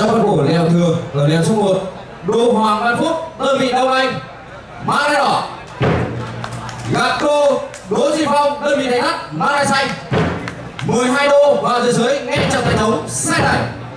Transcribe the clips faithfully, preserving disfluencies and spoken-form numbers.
trong khuôn khổ leo thường ở leo số một, Đô Hoàng Văn Phúc, đơn vị Đông Anh, mã đai đỏ. Gạt đô Đỗ Duy Phong, đơn vị Thành Đất, mã đai xanh. mười hai đô vào dưới giới ngay trong tay trống xe này.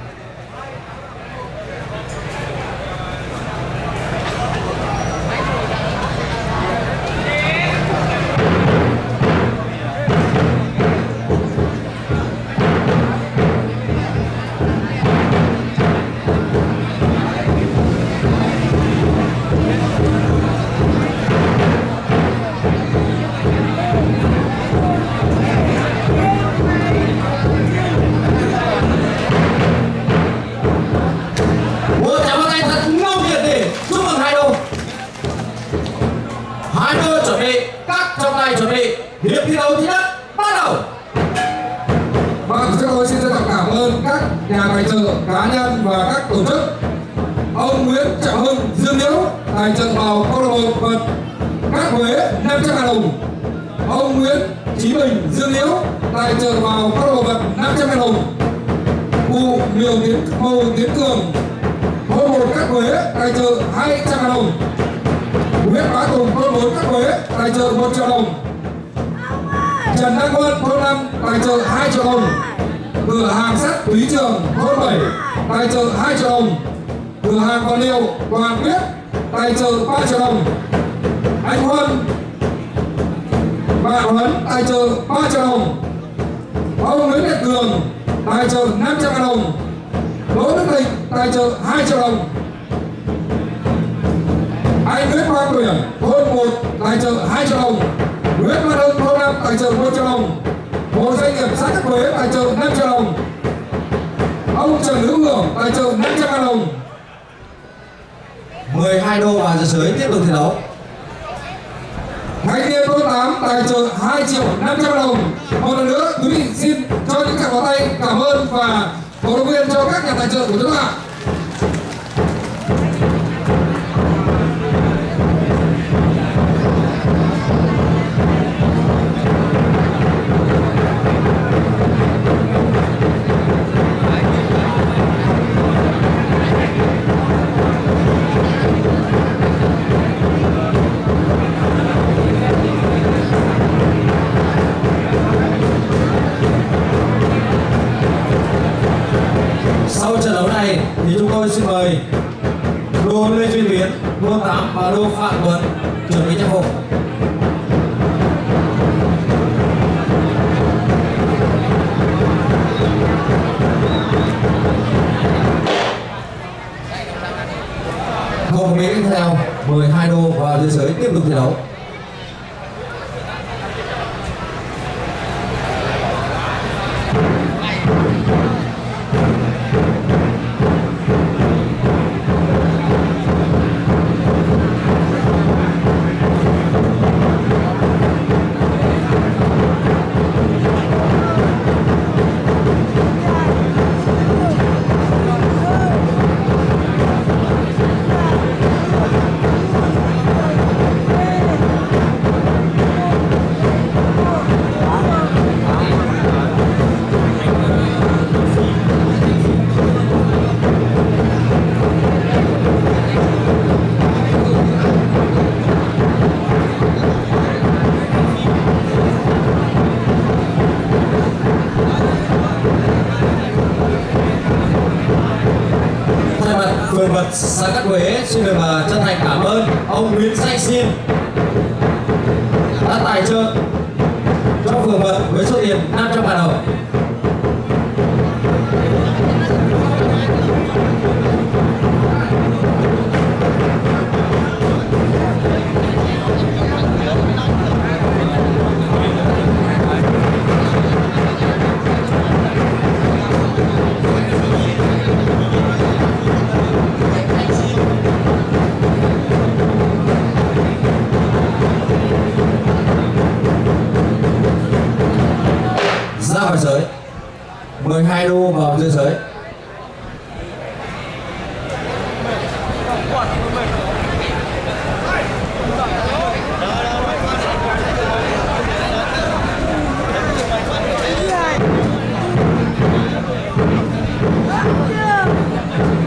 Chuẩn bị hiệp thi đấu thứ nhất bắt đầu. Vâng, chúng tôi xin trân trọng cảm ơn các nhà tài trợ, cá nhân và các tổ chức. Ông Nguyễn Trọng Hưng, Dương Liễu tài trợ vào câu lạc bộ vật Cát Huế năm trăm ngàn đồng. Ông Nguyễn Chí Bình, Dương Liễu tài trợ vào câu lạc bộ vật năm trăm ngàn đồng. Cụ Miều Tiến Mầu Tiến Cường, câu lạc bộ Cát Huế tài trợ hai trăm ngàn đồng. Nguyễn Bá Tùng, câu lạc bộ Cát Huế tài trợ một triệu đồng. Trần Đăng Quân, thôn năm tài trợ hai triệu đồng. Cửa hàng sắt Túy Trường, thôn bảy tài trợ hai triệu đồng. Cửa hàng Còn Liều, Toàn Quyết tài trợ ba triệu đồng. Anh Huân, Bà Huấn tài trợ ba triệu đồng. Ông Nguyễn Nhật Cường tài trợ năm trăm ngàn đồng. Đỗ Đức Thịnh tài trợ hai triệu đồng. Anh Nguyễn Quang Tuyển, thôn một tài trợ hai triệu đồng. Nguyễn Văn Hưng, thôn năm tài trợ một triệu đồng. Hội doanh nghiệp xã Cát Huế tài trợ năm triệu đồng. Ông Trần Hữu Hưởng tài trợ năm trăm ngàn đồng. mười hai đô vào dưới giới tiếp tục thi đấu. Thanh niên thôn tám tài trợ hai triệu năm trăm ngàn đồng. Một lần nữa quý vị xin cho những tràng pháo tay cảm ơn và cổ động viên cho các nhà tài trợ của chúng ta. Sau trận đấu này thì chúng tôi xin mời Đô Lê Duy Tiến, Đô tám và Đô Phạm Tuấn chuẩn bị trang phục. Không nghĩ tiếp theo, mười hai đô vào dưới giới tiếp tục thi đấu. Phường vật xã Cát Huế xin được chân thành cảm ơn ông Nguyễn Danh Xiên đã tài trợ cho phường vật với số tiền năm trăm ngàn đồng. Ra khỏi giới, mười hai đô vào dưới giới. Yeah.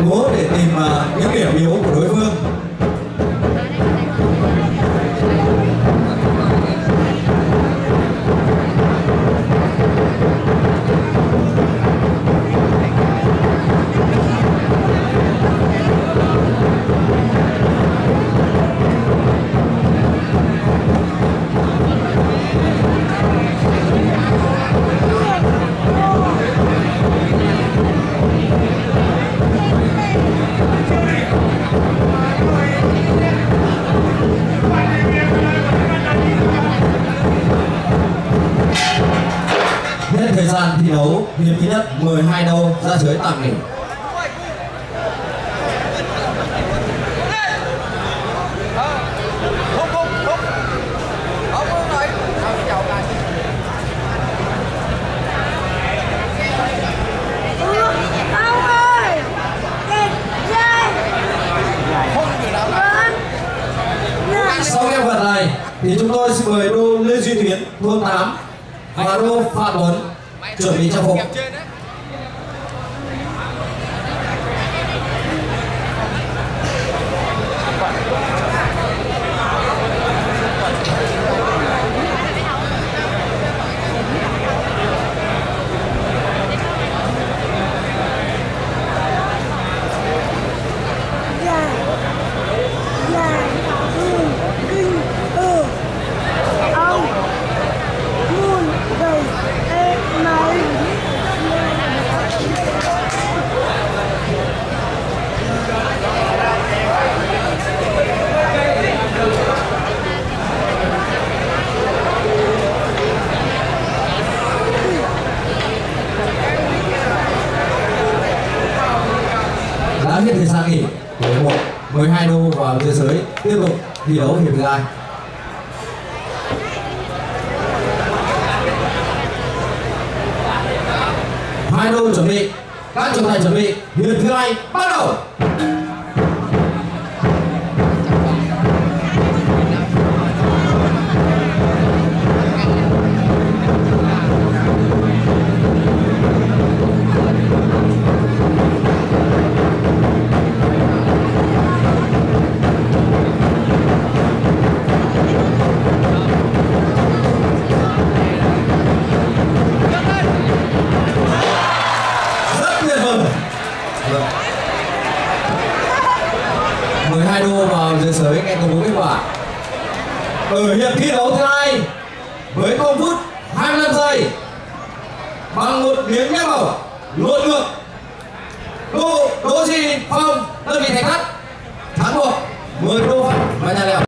cố để tìm uh, những điểm yếu của đối phương. Hết thời gian thi đấu hiệp thứ nhất, mười hai đâu ra giới tạm nghỉ. Sau cái vật này thì chúng tôi xin mời đô Lê Duy Tuyến thôn tám và đô Phạm Tuấn chuẩn bị trang phục. Đã hết thời gian nghỉ của một mười hai đô vào thế giới tiếp tục thi đấu hiệp thứ hai. Hai đô chuẩn bị, các trọng tài chuẩn bị, hiệp thứ hai bắt đầu. mười hai đô vào dưới sới nghe công bố kết quả. Ở hiệp thi đấu thứ hai với không phút hai mươi lăm giây bằng một miếng nhắc bầu luồn ngược, đô Đỗ Duy Phong đơn vị Thành Thắt thắng một mười đô và nhà lèo.